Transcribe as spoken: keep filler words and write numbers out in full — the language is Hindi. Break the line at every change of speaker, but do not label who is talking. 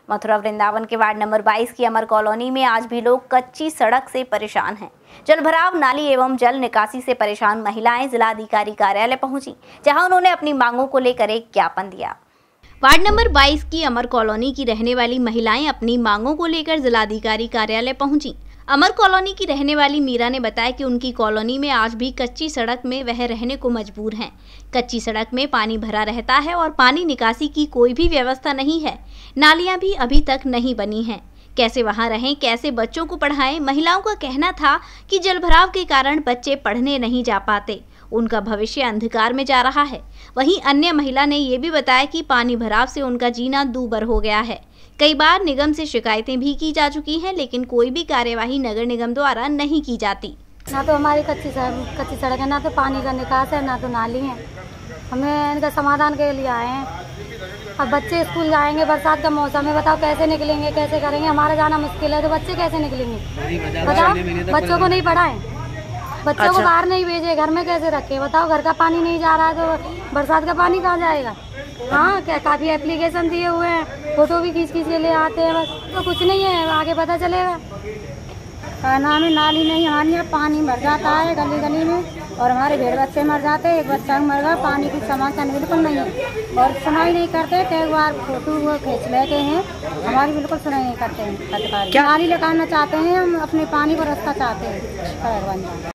मथुरा वृंदावन के वार्ड नंबर बाईस की अमर कॉलोनी में आज भी लोग कच्ची सड़क से परेशान हैं। जलभराव, नाली एवं जल निकासी से परेशान महिलाएं जिलाधिकारी कार्यालय पहुंची, जहां उन्होंने अपनी मांगों को लेकर एक ज्ञापन दिया। वार्ड नंबर बाईस की अमर कॉलोनी की रहने वाली महिलाएं अपनी मांगों को लेकर जिलाधिकारी कार्यालय पहुंची। अमर कॉलोनी की रहने वाली मीरा ने बताया कि उनकी कॉलोनी में आज भी कच्ची सड़क में वह रहने को मजबूर हैं। कच्ची सड़क में पानी भरा रहता है और पानी निकासी की कोई भी व्यवस्था नहीं है। नालियां भी अभी तक नहीं बनी हैं। कैसे वहां रहें, कैसे बच्चों को पढ़ाएं? महिलाओं का कहना था कि जलभराव के कारण बच्चे पढ़ने नहीं जा पाते, उनका भविष्य अंधकार में जा रहा है। वहीं अन्य महिला ने ये भी बताया कि पानी भराव से उनका जीना दूभर हो गया है। कई बार निगम से शिकायतें भी की जा चुकी हैं, लेकिन कोई भी कार्यवाही नगर निगम द्वारा नहीं की जाती।
ना तो हमारी कच्ची सड़क कच्ची सड़क है, ना तो पानी का निकास है, ना तो नाली है। हमें इनका समाधान के लिए आए हैं। अब बच्चे स्कूल जाएंगे, बरसात का मौसम है, बताओ कैसे निकलेंगे, कैसे करेंगे? हमारा जाना मुश्किल है, तो बच्चे कैसे निकलेंगे? बताओ, बच्चों को नहीं पढ़ाएं, बच्चों को बाहर नहीं भेजे, घर में कैसे रखे? बताओ, घर का पानी नहीं जा रहा है तो बरसात का पानी कहाँ जाएगा? हाँ, क्या काफ़ी एप्लीकेशन दिए हुए हैं, फोटो भी खींच खींच के ले आते हैं, बस तो कुछ नहीं है, आगे पता चलेगा।
खाना में नाली नहीं, हमारे यहाँ पानी भर जाता है गली गली में, और हमारे भेड़ बच्चे मर जाते हैं। एक बच्चा मर गया, पानी की समाधान बिल्कुल नहीं है, और सुनाई नहीं करते। कई बार फोटो वो खींच लेते हैं, हमारी बिल्कुल सुनाई नहीं करते हैं। क्या नाली लगाना चाहते हैं हम, अपने पानी को रास्ता चाहते हैं।